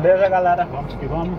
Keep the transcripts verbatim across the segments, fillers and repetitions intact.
Beleza, galera? Vamos que vamos.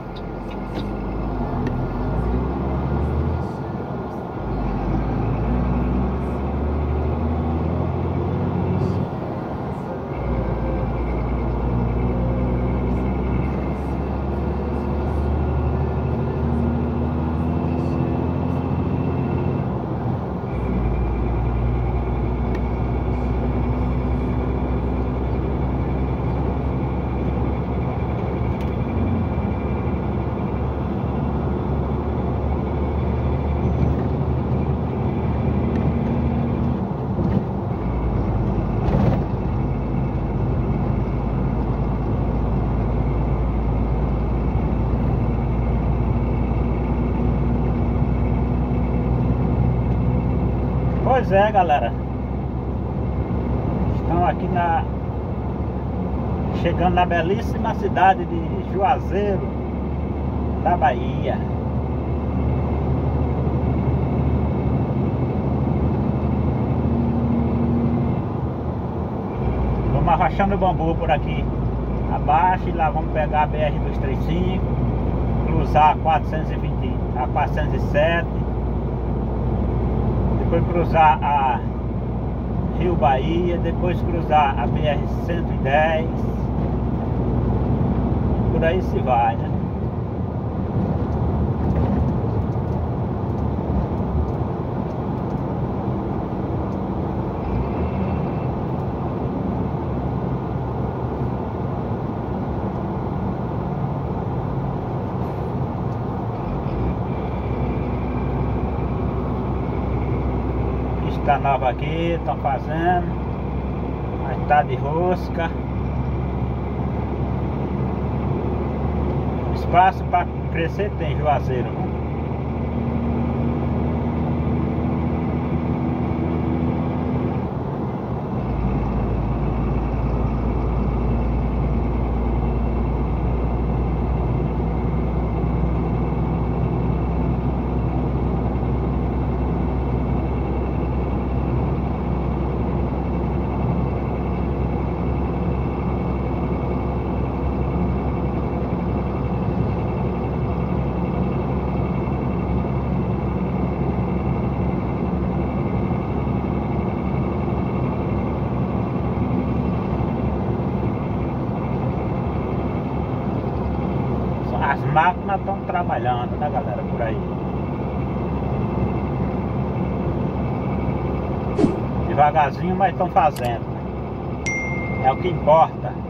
Pois é, galera, estamos aqui na chegando na belíssima cidade de Juazeiro da Bahia. Vamos arrochando o bambu por aqui abaixo e lá vamos pegar a B R duzentos e trinta e cinco, cruzar a quatrocentos e vinte, a quatrocentos e sete, depois cruzar a Rio Bahia, depois cruzar a B R cento e dez, por aí se vai, né? Tá nova aqui, estão fazendo a tá de rosca, espaço para crescer tem Juazeiro, né? As máquinas estão trabalhando, né, galera, por aí. Devagarzinho, mas estão fazendo. É o que importa.